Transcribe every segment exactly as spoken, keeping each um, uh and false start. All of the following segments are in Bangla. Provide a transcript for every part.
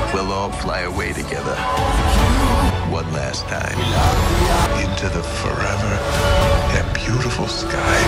we'll all fly away together. One last time. Into the forever and beautiful sky.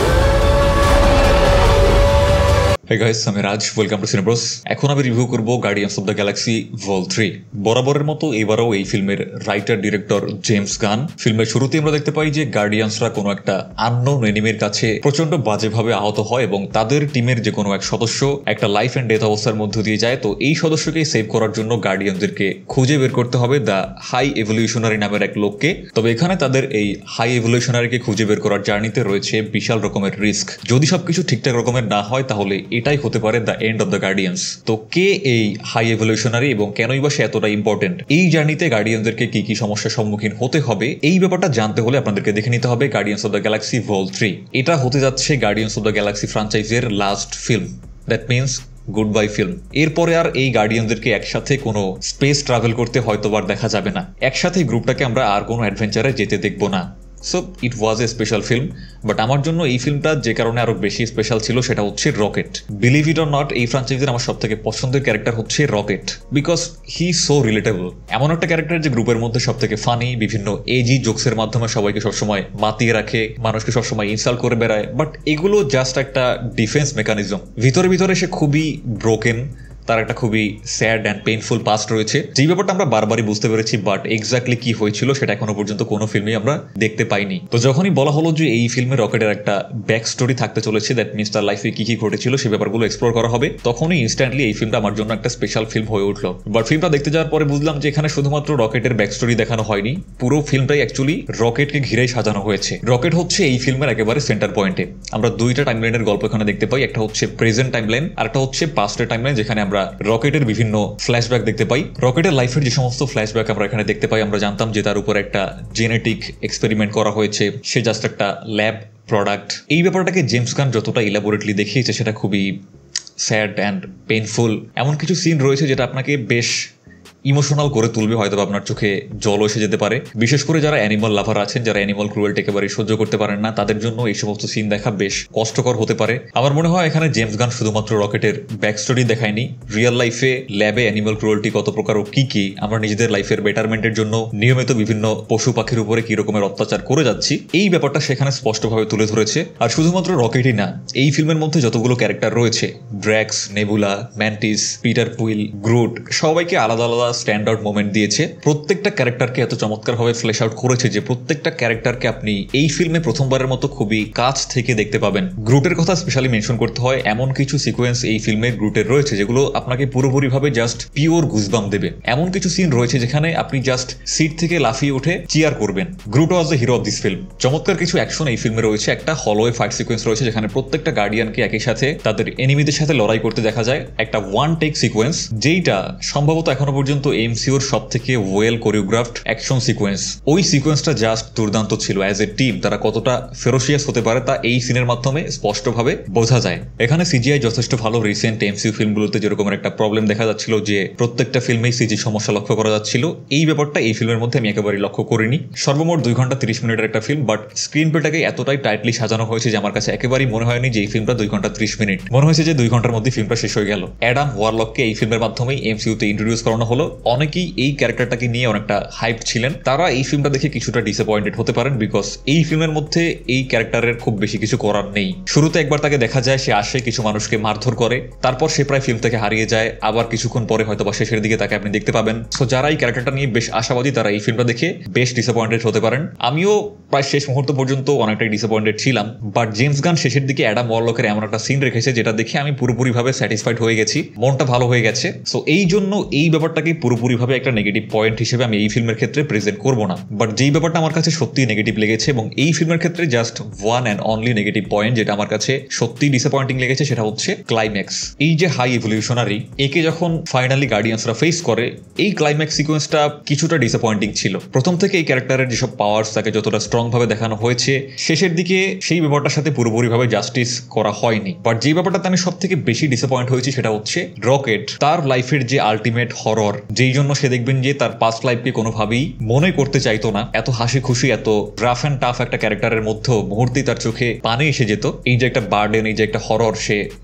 Hey guys, আমি Raj, welcome to Cine Bros. এখন আমি রিভিউ করব গার্ডিয়ান্স অফ দ্য গ্যালাক্সি ভল থ্রি। বরাবরের মতো এবারও এই ফিল্মের রাইটার ডিরেক্টর জেমস গান। ফিল্মের শুরুতে আমরা দেখতে পাই যে গার্ডিয়ান্সরা কোনো একটা আননোন এনিমির কাছে প্রচন্ড বাজেভাবে আহত হয় এবং তাদের টিমের যে কোনো এক সদস্য একটা লাইফ অ্যান্ড ডেথ অবস্থার মধ্য দিয়ে যায়। তো এই সদস্যকে সেভ করার জন্য গার্ডিয়ানদেরকে খুঁজে বের করতে হবে দ্য হাই এভলিউশনারি নামের এক লোককে। তবে এখানে তাদের এই হাই এভলিউশনারিকে খুঁজে বের করার জার্নিতে রয়েছে বিশাল রকমের রিস্ক। যদি সবকিছু ঠিকঠাক রকমের না হয় তাহলে এটাই হতে পারে the end of the Guardians. তো কে এই হাই এভলিউশনারি এবং কেনই বা সে এতটা ইম্পর্টেন্ট? এই জার্নিতে গার্ডিয়ানদেরকে কি কি সমস্যার সম্মুখীন হতে হবে এই ব্যাপারটা জানতে হলে আপনাদেরকে দেখে নিতে হবে গার্ডিয়ান্স অফ দ্য গ্যালাক্সি ভল থ্রি। এটা হতে যাচ্ছে গার্ডিয়ান্স অফ দ্য গ্যালাক্সি ফ্রাঞ্চাইজের last film. That means goodbye film. এরপরে আর এই গার্ডিয়ানদেরকে একসাথে কোনো স্পেস ট্রাভেল করতে হয়তো আর দেখা যাবে না। একসাথে গ্রুপটাকে আমরা আর কোনো অ্যাডভেঞ্চারে যেতে দেখবো না। So it was a special film, but আমার জন্য এই ফিল্মটা যে কারণে আরো বেশি স্পেশাল ছিল সেটা হচ্ছে Rocket. Believe it or not, এই ফ্রাঞ্চাইজির আমার সব থেকে পছন্দের ক্যারেক্টার হচ্ছে Rocket, because he so relatable. এমন একটা ক্যারেক্টার যে গ্রুপের মধ্যে সব থেকে ফানি, বিভিন্ন এজি জোকসের মাধ্যমে সবাইকে সবসময় মাতিয়ে রাখে, মানুষকে সবসময় ইনসাল্ট করে বেড়ায়, বাট এগুলো জাস্ট একটা ডিফেন্স মেকানিজম। ভিতরে ভিতরে সে খুবই ব্রোকেন, তার একটা খুবই স্যাড অ্যান্ড পেইনফুল পাস্ট রয়েছে, যেই ব্যাপারটা আমরা বারবারই বুঝতে পেরেছি, বাট এক্স্যাক্টলি কি হয়েছিল সেটা এখনো পর্যন্ত কোনো ফিল্মে আমরা দেখতে পাইনি। তো যখনই বলা হলো যে এই ফিল্মে রকেটের একটা ব্যাক স্টোরি থাকতে চলেছে, দ্যাট মিনস তার লাইফে কি কি ঘটেছিল সেই ব্যাপারগুলো এক্সপ্লোর করা হবে, তখনই ইনস্ট্যান্টলি এই ফিল্মটা আমার জন্য একটা স্পেশাল ফিল্ম হয়ে উঠলো। বাট ফিল্মটা দেখতে যাওয়ার পরে বুঝলাম যে এখানে শুধুমাত্র রকেটের ব্যাক স্টোরি দেখানো হয়নি, পুরো ফিল্মটাই অ্যাকচুয়ালি রকেটকে ঘিরেই সাজানো হয়েছে। রকেট হচ্ছে এই ফিল্মের একেবারে সেন্টার পয়েন্টে। আমরা দুইটা টাইমলাইনের গল্প এখানে দেখতে পাই, একটা হচ্ছে প্রেজেন্ট টাইমলাইন আর একটা হচ্ছে পাস্টের টাইমলাইন, যেখানে আমরা রকেটের বিভিন্ন ফ্ল্যাশব্যাক দেখতে পাই। রকেটের লাইফের যে সমস্ত ফ্ল্যাশব্যাক আমরা এখানে দেখতে পাই, আমরা জানতাম যে তার উপর একটা জেনেটিক এক্সপেরিমেন্ট করা হয়েছে, সে জাস্ট একটা ল্যাব প্রোডাক্ট। এই ব্যাপারটাকে জেমস গান যতটা ইলাবোরেটলি দেখিয়েছে সেটা খুবই স্যাড অ্যান্ড পেইনফুল। এমন কিছু সিন রয়েছে যেটা আপনাকে বেশ ইমোশনাল করে তুলবে, হয়তো আপনার চোখে জল এসে যেতে পারে। বিশেষ করে যারা অ্যানিমাল লাভার আছেন, যারা অ্যানিমাল ক্রুয়েলটি একেবারে সহ্য করতে পারেন না, তাদের জন্য এই সমস্ত সিন দেখা বেশ কষ্টকর হতে পারে। আমার মনে হয় এখানে জেমস গান শুধুমাত্র রকেটের ব্যাক স্টোরি দেখায়নি, রিয়েল লাইফে ল্যাবে অ্যানিমাল ক্রুয়েলটি কত প্রকার ও কি কি আমরা নিজেদের লাইফের বেটারমেন্টের জন্য নিয়মিত বিভিন্ন পশু পাখির উপরে কি রকমের অত্যাচার করে যাচ্ছি, এই ব্যাপারটা সেখানে স্পষ্টভাবে তুলে ধরেছে। আর শুধুমাত্র রকেটই না, এই ফিল্মের মধ্যে যতগুলো ক্যারেক্টার রয়েছে, Drax, Nebula, Mantis, Peter Quill, Groot, সবাইকে আলাদা আলাদা স্ট্যান্ড আউট মোমেন্ট দিয়েছে। প্রত্যেকটা ক্যারেক্টারকে এত চমৎকারভাবে ফ্লেশ আউট করেছে যে প্রত্যেকটা ক্যারেক্টারকে আপনি এই ফিল্মে প্রথমবারের মতো খুবই কাছ থেকে দেখতে পাবেন। গ্রুটের কথা স্পেশালি মেনশন করতে হয়, এমন কিছু সিকোয়েন্স এই ফিল্মে গ্রুটের রয়েছে যেগুলো আপনাকে পুরোপুরিভাবে জাস্ট পিওর গুজবাম দেবে। এমন কিছু সিন রয়েছে যেখানে আপনি জাস্ট সিট থেকে লাফিয়ে উঠে চিয়ার করবেন। Groot was the hero of this film. চমৎকার কিছু অ্যাকশন এই ফিল্মে রয়েছে। একটা হলওয়ে ফাইট সিকোয়েন্স রয়েছে যেখানে প্রত্যেকটা গার্ডিয়ানকে একই সাথে তাদের এনিমিদের সাথে লড়াই করতে দেখা যায়, একটা ওয়ান টেক সিকোয়েন্স, যেইটা সম্ভবত এখনো পর্যন্ত এমসিউর সব থেকে ওয়েল কোরিওগ্রাফড অ্যাকশন সিকোয়েন্স। ওই সিকোয়েন্সটা জাস্ট দুর্দান্ত ছিল। অ্যাজ এ টিম তারা কতটা ফেরোসিয়াস হতে পারে তা এই সিনের মাধ্যমে স্পষ্টভাবে বোঝা যায়। এখানে সিজিআই যথেষ্ট ভালো। রিসেন্ট এমসিইউ ফিল্মগুলোতে যেরকম একটা প্রবলেম দেখা যাচ্ছিল যে প্রত্যেকটা ফিল্মেই সিজি সমস্যা লক্ষ্য করা যাচ্ছিল, এই ব্যাপারটা এই ফিল্মের মধ্যে আমি একেবারেই লক্ষ্য করিনি। সর্বমোট দুই ঘন্টা তিরিশ মিনিটের একটা ফিল্ম, বাট স্ক্রিন প্লেটাকে এতটাই টাইটলি সাজানো হয়েছে যে আমার কাছে একেবারেই মনে হয়নি যে এই ফিল্মটা দুই ঘন্টা ত্রিশ মিনিট। মনে হয়েছে যে দুই ঘন্টার মধ্যে ফিল্মটা শেষ হয়ে গেল। অ্যাডাম ওয়ারলককে এই ফিল্মের মাধ্যমেই এমসিইউতে ইন্ট্রোডিউস করানো হলো। অনেকেই এই ক্যারেক্টারটাকে নিয়ে অনেকটা হাইপ ছিলেন, তারা এই ফিল্মটা দেখে কিছুটা ডিসঅ্যাপয়েন্টেড হতে পারেন, বিকজ এই ফিল্মের মধ্যে এই ক্যারেক্টারের খুব বেশি কিছু করার নেই। শুরুতে একবার তাকে দেখা যায় সে আসে, কিছু মানুষকে মারধর করে, তারপর সে প্রায় ফিল্ম থেকে হারিয়ে যায়। আবার কিছুক্ষণ পরে হয়তো বা শেষের দিকে তাকে আপনি দেখতে পাবেন। সো যারা এই ক্যারেক্টারটা নিয়ে বেশ আশাবাদী তারা এই ফিল্মটা দেখে বেশ ডিসঅ্যাপয়েন্টেড হতে পারেন। আমিও প্রায় শেষ মুহূর্ত পর্যন্ত অনেকটাই ডিসঅ্যাপয়েন্টেড ছিলাম, বাট জেমস গান শেষের দিকে অ্যাডাম ওয়ারলকের এমন একটা সিন রেখেছে যেটা দেখে আমি পুরোপুরিভাবে স্যাটিসফাইড হয়ে গেছি, মনটা ভালো হয়ে গেছে। সো এই জন্য এই ব্যাপারটাকে পুরোপুরিভাবে একটা নেগেটিভ পয়েন্ট হিসেবে আমি এই ফিল্মের ক্ষেত্রে প্রেজেন্ট করবো না। বাট যেই ব্যাপারটা আমার কাছে সত্যি নেগেটিভ লেগেছে এবং এই ফিল্মের ক্ষেত্রে just one and only negative point যেটা আমার কাছে সত্যি ডিসঅ্যাপয়েন্টিং লেগেছে, সেটা হচ্ছে ক্লাইম্যাক্স। এই যে হাই ইভলিউশনারি, একে যখন ফাইনালি গার্ডিয়ান্সরা ফেস করে, এই ক্লাইম্যাক্স সিকোয়েন্সটা কিছুটা ডিসঅ্যাপয়েন্টিং ছিল। প্রথম থেকে এই ক্যারেক্টারের যেসব পাওয়ার্স তাকে যতটা স্ট্রং ভাবে দেখানো হয়েছে, শেষের দিকে সেই ব্যাপারটার সাথে পুরোপুরিভাবে জাস্টিস করা হয়নি। বাট যে ব্যাপারটাতে আমি সব থেকে বেশি ডিসঅ্যাপয়েন্ট হয়েছি সেটা হচ্ছে রকেট। তার লাইফের যে আলটিমেট হরর, যেই জন্য সে দেখবেন যে তার পাস্ট লাইফকে কোনোভাবেই মনে করতে চাইতো না। এত হাসি খুশি, এত রাফ অ্যান্ড টাফ একটা ক্যারেক্টারের মধ্যেও মুহূর্তেই তার চোখে পানি এসে যেত। এই যে একটা বার্ডেন, এই যে একটা হরর সে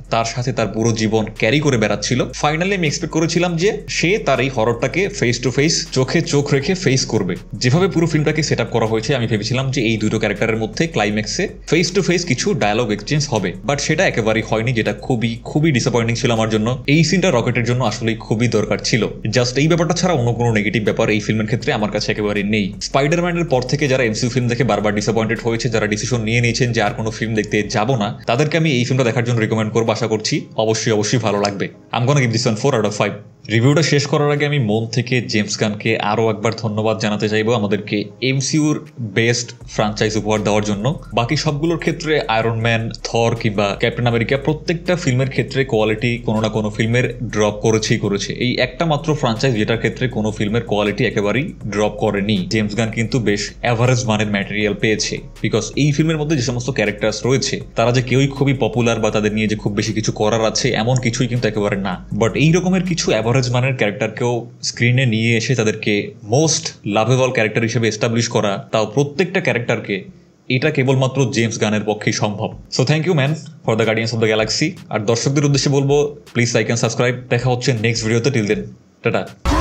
তার সাথে তার পুরো জীবন ক্যারি করে বেড়াচ্ছিল, ফাইনালি আমি এক্সপেক্ট করেছিলাম যে সে তার এই হররটাকে ফেস টু ফেস, চোখে চোখ রেখে ফেস করবে। যেভাবে পুরো ফিল্মটাকে সেট আপ করা হয়েছে, আমি ভেবেছিলাম যে এই দুটো ক্যারেক্টারের মধ্যে ক্লাইম্যাক্সে ফেস টু ফেস কিছু ডায়ালগ এক্সচেঞ্জ হবে, বাট সেটা একেবারেই হয়নি, যেটা খুবই খুবই ডিসঅ্যাপয়েন্টিং ছিল আমার জন্য। এই সিনটা রকেটের জন্য আসলে খুবই দরকার ছিল। জাস্ট এই ব্যাপারটা ছাড়া অন্য কোনো নেগেটিভ ব্যাপার এই ফিল্মের ক্ষেত্রে আমার কাছে একেবারে নেই। স্পাইডারম্যানের পর থেকে যারা এমসিইউ ফিল্ম দেখে বারবার ডিসঅ্যাপয়েন্টেড হয়েছে, যারা ডিসিশন নিয়ে নিয়েছেন যে আর কোনো ফিল্ম দেখতে যাব না, তাদেরকে আমি এই ফিল্মটা দেখার জন্য রিকমেন্ড করবো। আশা করছি অবশ্যই অবশ্যই ভালো লাগবে। I am gonna give this one four out of five. রিভিউটা শেষ করার আগে আমি মন থেকে জেমস গানকে আরও একবার ধন্যবাদ জানাতে চাইবো আমাদেরকে এমসিইউর বেস্ট ফ্রাঞ্চাইজ উপহার দেওয়ার জন্য। বাকি সবগুলোর ক্ষেত্রে আয়রন ম্যান, থর কিংবা ক্যাপ্টেন আমেরিকা, প্রত্যেকটা ফিল্মের ক্ষেত্রে কোয়ালিটি কোনো না কোনো ফিল্মের ড্রপ করেছেই করেছে। এই একটা মাত্র ফ্রাঞ্চাইজ যেটার ক্ষেত্রে কোনো ফিল্মের কোয়ালিটি একেবারেই ড্রপ করেনি। জেমস গান কিন্তু বেশ অ্যাভারেজ মানের ম্যাটেরিয়াল পেয়েছে, বিকজ এই ফিল্মের মধ্যে যে সমস্ত ক্যারেক্টার্স রয়েছে তারা যে কেউই খুবই পপুলার বা তাদের নিয়ে যে খুব বেশি কিছু করার আছে এমন কিছুই কিন্তু একেবারে না। বাট এই রকমের কিছু অ্যাভারেজ মানের ক্যারেক্টারকেও স্ক্রিনে নিয়ে এসে তাদেরকে মোস্ট লাভেবল ক্যারেক্টার হিসেবে এস্টাবলিশ করা, তাও প্রত্যেকটা ক্যারেক্টারকে, এটা কেবলমাত্র জেমস গানের পক্ষেই সম্ভব। So thank you man for the guardians of the galaxy. আর দর্শকদের উদ্দেশ্যে বলবো, প্লিজ লাইক অ্যান্ড সাবস্ক্রাইব। দেখা হচ্ছে নেক্সট ভিডিওতে। Till then, tata.